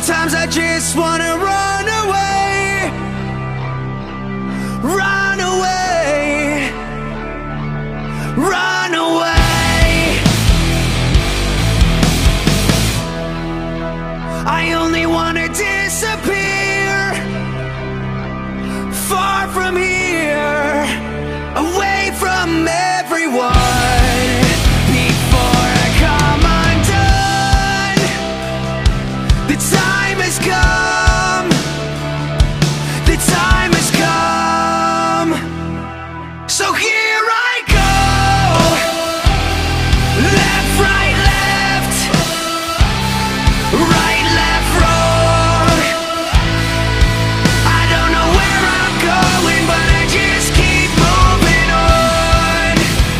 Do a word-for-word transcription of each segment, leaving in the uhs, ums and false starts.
Sometimes I just wanna run away, run away, run away. I only wanna disappear, far from here, away from everyone. Before I come undone, the time has come, the time has come. So here I go, left, right, left, right, left, wrong. I don't know where I'm going, but I just keep moving on,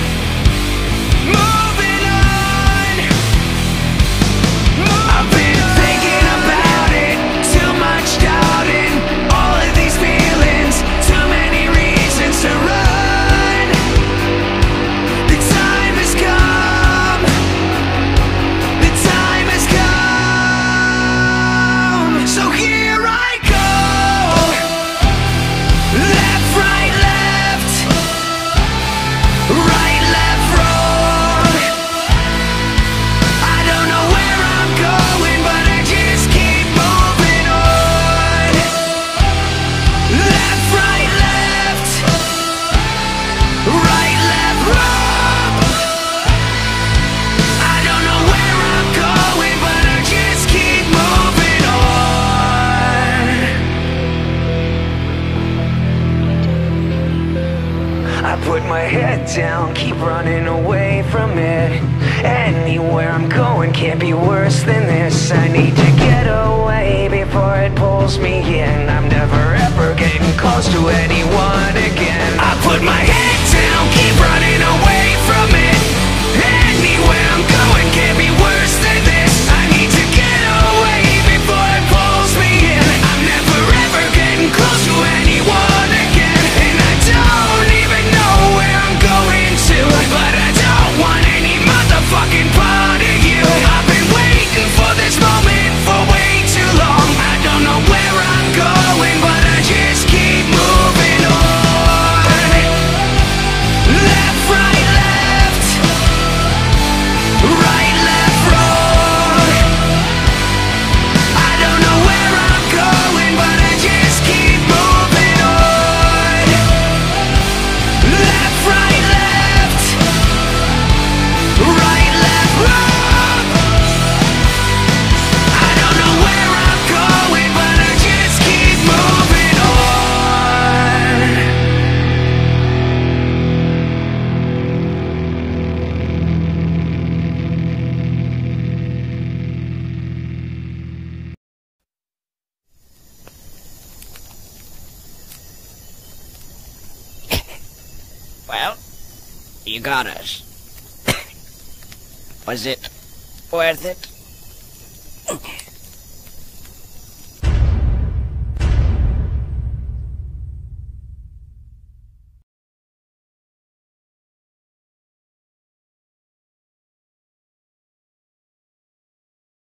moving on. I've been thinking about it, too much doubting, all of these feelings, too many reasons to run. The time has come, the time has come. So here I go, left, right, left, right, left, wrong. I don't know where I'm going, but I just keep moving on. Left, right, left, right, left, wrong. I don't know where I'm going, but I just keep moving on. I put my head down, keep running away from it. Anywhere I'm going can't be worse than this. I need to get away before it pulls me in. I'm never ever getting close to anyone again. I put my head down, keep running away from it. Anywhere I'm going can't be worse than this. I need to get away before it pulls me in. I'm never ever getting close to anyone again. And I don't even know where I'm going to, but I don't want any motherfucking part of you. I've been waiting for this moment for way too long. I don't know where I'm going, but I just keep moving on. Left, right, left, right, left, wrong. I don't know where I'm going, but I just keep moving on. Left, right, left, right, left, wrong. I don't know where I'm going, but I just keep moving on. Well, you got us. Was it worth it?